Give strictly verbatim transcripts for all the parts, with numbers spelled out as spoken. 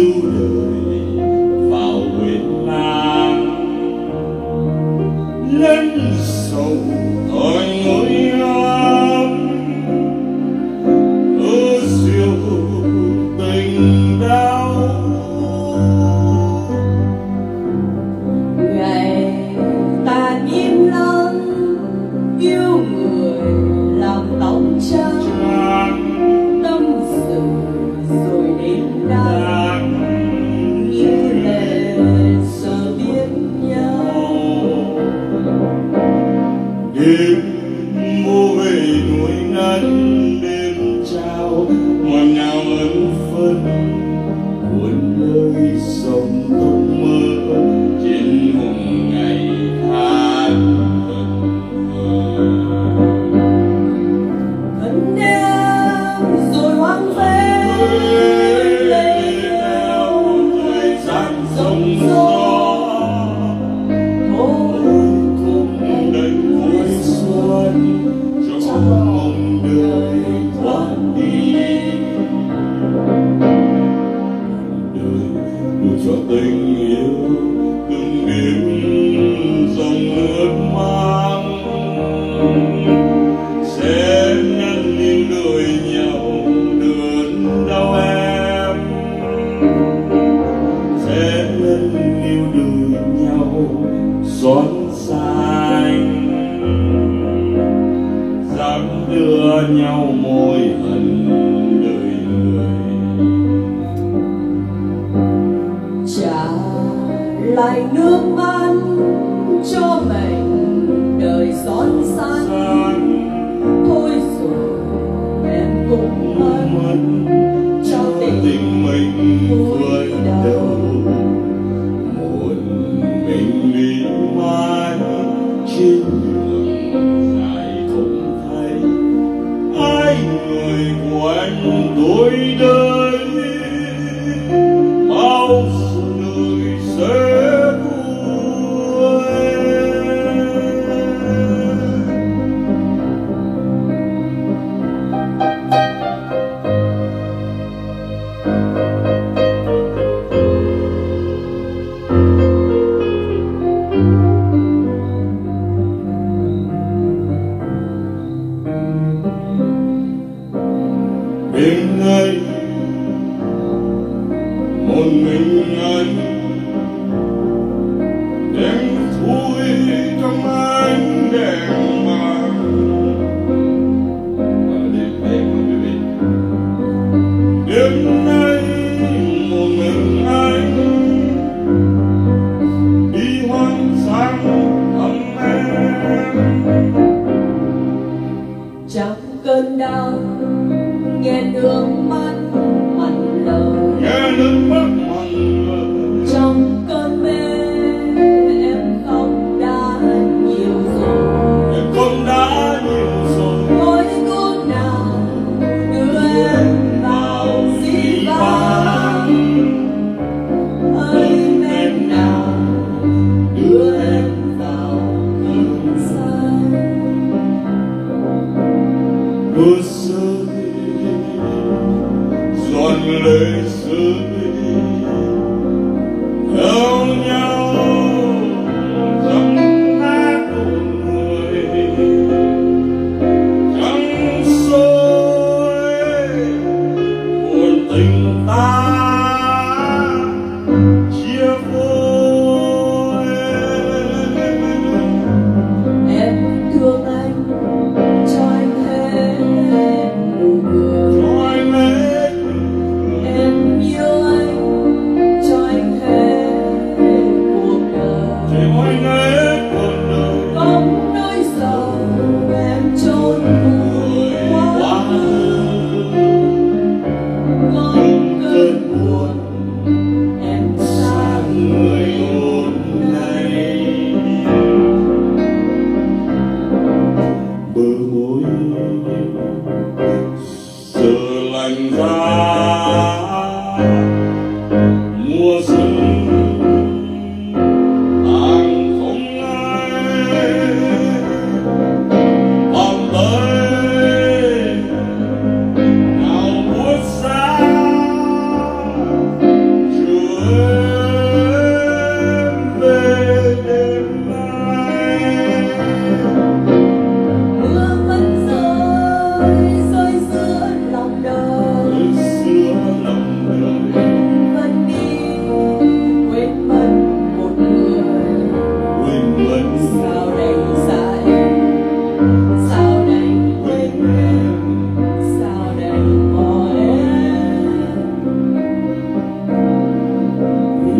Nghe nước mắt mặn lời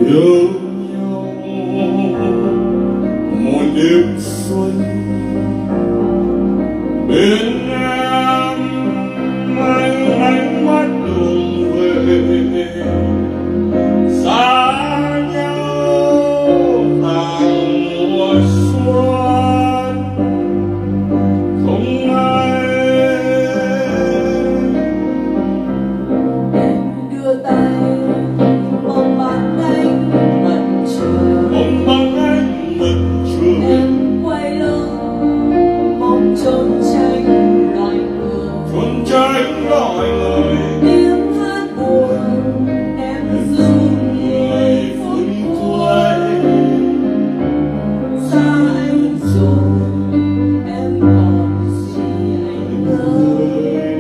yêu nhau một đêm xuân bên em anh ánh mắt đường về xa nhau hàng mùa xuân không ai em đưa tay ôm bàn anh mật trường ôm bằng anh mật trường em quay lưng mong trốn tránh loài người trốn tránh loài người tiếng hát buồn em dừng người phút cuối xa anh rồi em còn gì anh ơi.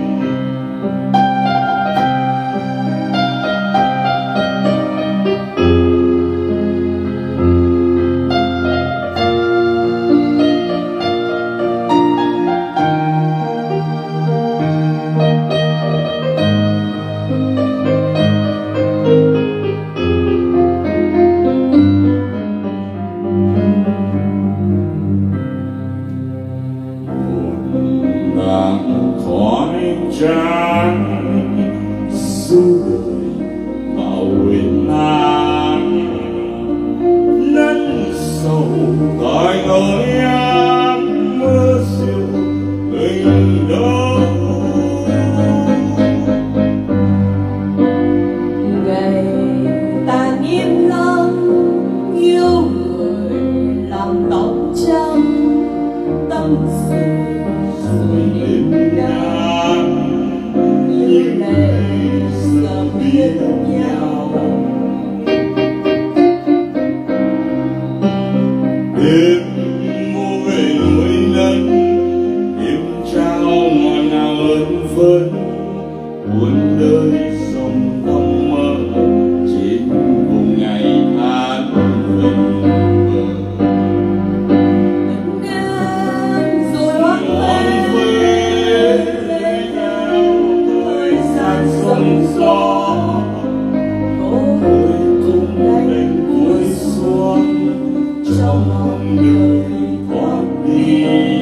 ngàn khói trắng du đời bao huyền lang nắng sầu gọi ơi em mưa siêu tình đâu Ngày ta im lặng yêu người làm tóc trắng tâm sự rồi đêm ngang như lệ giờ biết nhau đêm mua về núi lớn đêm trao ngọt ngào ơn phấn buồn đời sông đông mơ trên cùng ngày tháng vinh ngang rồi hoang hoang về về nhau thời gian sóng gió cô người cùng đánh cuối xuân trong lòng đời thoát đi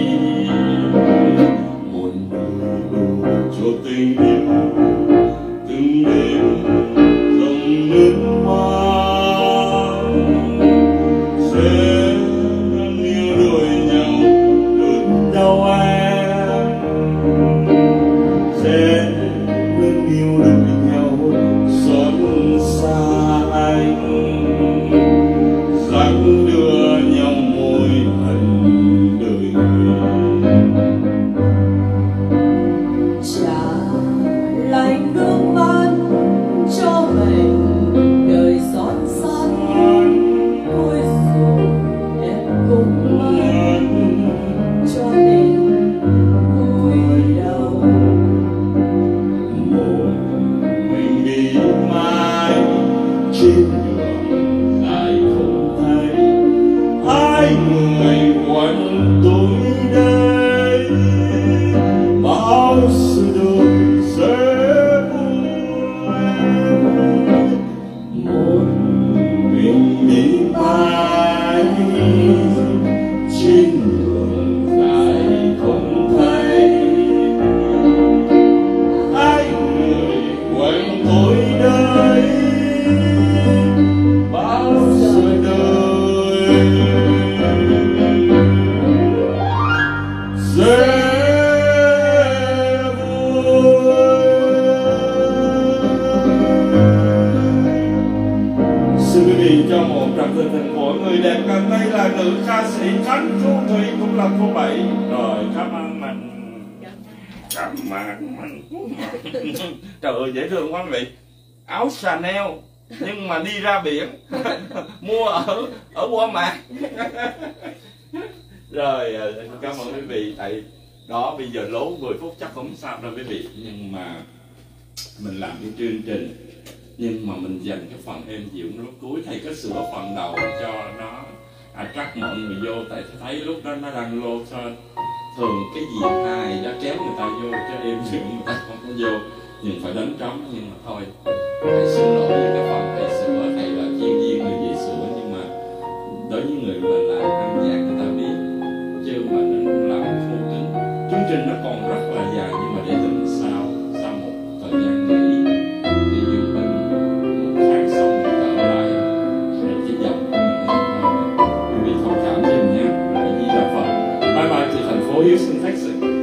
một người đủ cho tình yêu từng đêm dòng nước mắt sẽ đang yêu đôi nhau đớn đau em sẽ luôn yêu đôi nhau xót xa anh dắt đưa nhau môi hận đời người trả lại nước mắt cho mình đời xót xa ôi rồi em cũng mất cho nên cúi đầu một mình đi mãi trên đường dài không thấy hai người quanh tôi đây bao sự đời sẽ vui một mình đi mãi trên đường dài không thấy hai người quanh tôi đây bao giờ đời sẽ vui. Xin quý vị cho một tràng tình tình của người đẹp gần đây là nữ ca sĩ Khánh Thu Thủy cũng là cô Bảy. Rồi cảm ơn mình. Cảm ơn mình. Trời ơi dễ thương quá quý vị. Áo Chanel nhưng mà đi ra biển mua ở ở Walmart. Rồi cảm ơn quý vị. Tại đó bây giờ lố mười phút chắc không sao đâu quý vị, nhưng mà mình làm cái chương trình nhưng mà mình dành cái phần êm dịu lúc cuối, thầy có sửa phần đầu cho nó attract mọi người vô, tại thấy lúc đó nó đang lô cho thường cái gì hài đã kéo người ta vô cho êm dịu người ta không có vô, nhưng phải đánh trống, nhưng mà thôi thầy xin lỗi những cái phần thầy sửa, thầy là chuyên Houston, Texas.